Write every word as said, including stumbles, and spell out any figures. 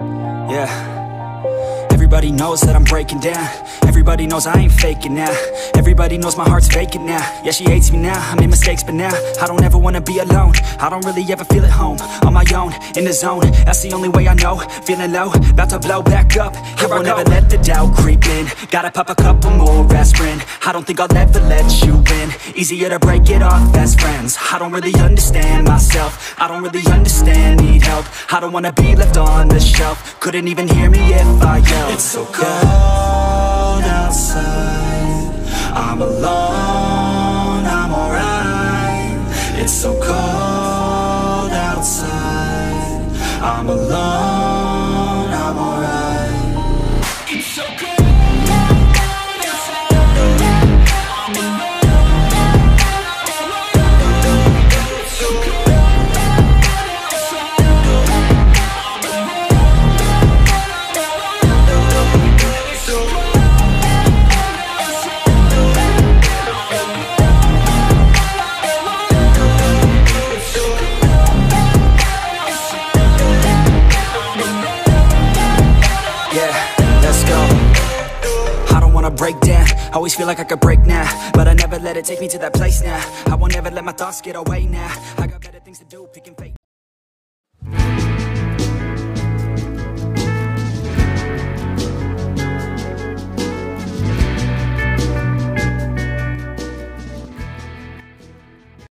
Yeah. Everybody knows that I'm breaking down. Everybody knows I ain't faking now. Everybody knows my heart's vacant now. Yeah, she hates me now, I made mistakes but now I don't ever wanna be alone. I don't really ever feel at home. On my own, in the zone, that's the only way I know. Feeling low, about to blow back up. Here I won't ever let the doubt creep in. Gotta pop a couple more aspirin. I don't think I'll ever let you in. Easier to break it off best friends. I don't really understand myself. I don't really understand, need help. I don't wanna be left on the shelf. Couldn't even hear me if I yelled. It's so cold outside, I'm alone, I'm alright. It's so cold outside, I'm alone, I'm alright. It's so cold. Break down, always feel like I could break now, but I never let it take me to that place now. I won't ever let my thoughts get away now. I got better things to do, picking fate.